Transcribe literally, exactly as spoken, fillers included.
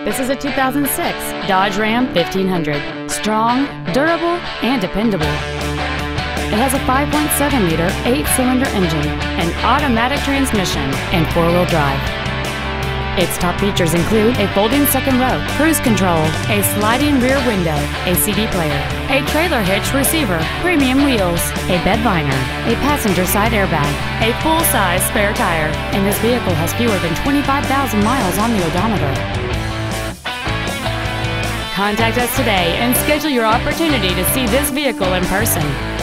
This is a two thousand six Dodge Ram fifteen hundred. Strong, durable, and dependable. It has a five point seven liter eight-cylinder engine, an automatic transmission, and four-wheel drive. Its top features include a folding second row, cruise control, a sliding rear window, a C D player, a trailer hitch receiver, premium wheels, a bed liner, a passenger side airbag, a full-size spare tire, and this vehicle has fewer than twenty-five thousand miles on the odometer. Contact us today and schedule your opportunity to see this vehicle in person.